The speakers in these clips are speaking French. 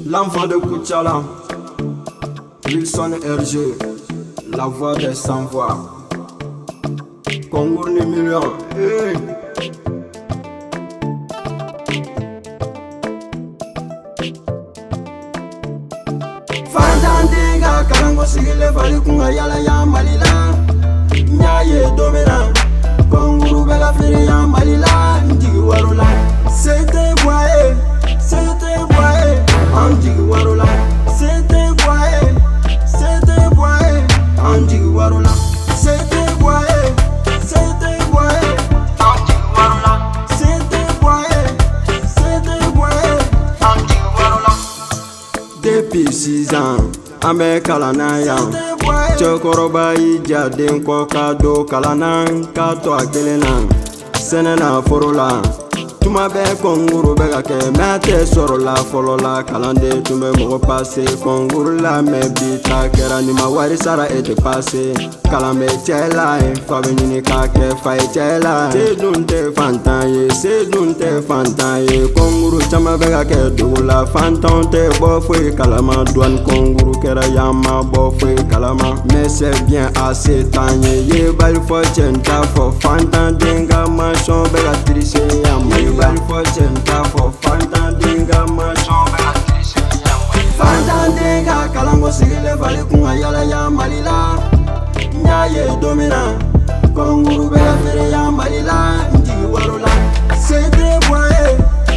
L'enfant de Koutiala, Wilson RG, la voix des sans-voix. Congo les millions. Hey. Fandandiga karango sigile fali kunga yala ya malila. Nyaye domina, Congo bela firi ya malila. Ndigi warula, c'était boye, Andigi warula, c'était boye, Andigi warula, c'était boye, Andigi warula, c'était boye, Andigi warula. Depuis 6 ans, ambe kalana ya, chokoroba ija denko kado kalana kato akelena, senena forola. Tuma bɛ kɔnguru bɛ ka kɛ mɛ tɛ sɔrɔ la fɔlɔ la kalanden tun bɛ mɔgɔ pase kɔnguru la mɛ bi ta kɛra ni ma wari sara e tɛ pase kalan bɛ cɛ la fa bɛ ɲini k'a kɛ fa ye cɛ la se dun tɛ fantan ye kɔnguru caman bɛ ka kɛ dugu la fantanw tɛ bɔ foyi kalama douane kɔnguru kɛra yan ma bɔ foyi kalama mais c'est bien assez t'an ye bali fɔ cɛ n t'a fɔ fantan den ka mansɔn bɛ ka triche yan ma bali fɔ cɛ n t'a fɔ fantan den ka mansɔn bɛ ka triche yan ma fantan den ka kalanko sigilen fali kun ka yala yan Mali la n y'a ye don min na kɔnguru bɛ ka feere yan Mali la n jigi waro la c'était boye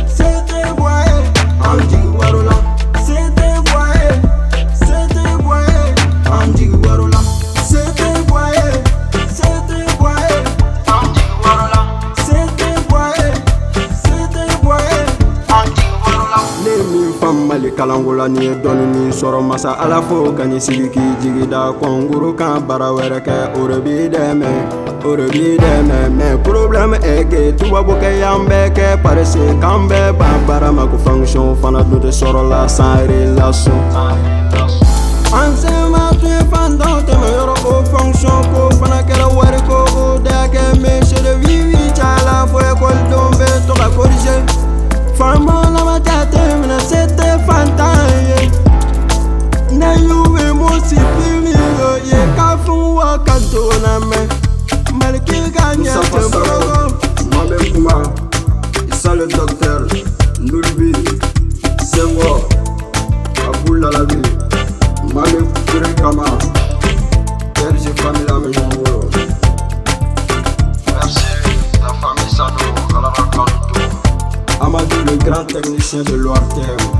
an jigi waro la c'était boye an jigi waro la c'était boye an jigi waro la c'était boye an jigi waro la ne min fam Mali kalanko la ni ye dɔɔni min sɔrɔ masa Ala fo ka ɲi sigi k'i jigi da kɔnguru kan baara wɛrɛ kɛ o de b'i dɛmɛ mais problème est que tubabukɛ y'an bɛɛ kɛ parce k'an bɛɛ ban baara ma ko fonction fana dun tɛ sɔrɔ la sans relation enseignement tun ye fantanw tɛmɛ yɔrɔ o fonction ko fana kɛra wari ko o da kɛ monsieur de vie cayala fo ekɔlidenw bɛ to ka corriger faama lama jate minɛ c'était fantan ye ne y'u bɛ mun supérieur ye k'a fun wa kanto na mɛ Maliki gagne moi-même Kuma, Issa le docteur, Nulbi, Senghor, Aboul à la ville, Mame Kure Kama, RG famille la maison. Merci, la famille Sano, à la rencontre. Amadou le grand technicien de l'ORTM.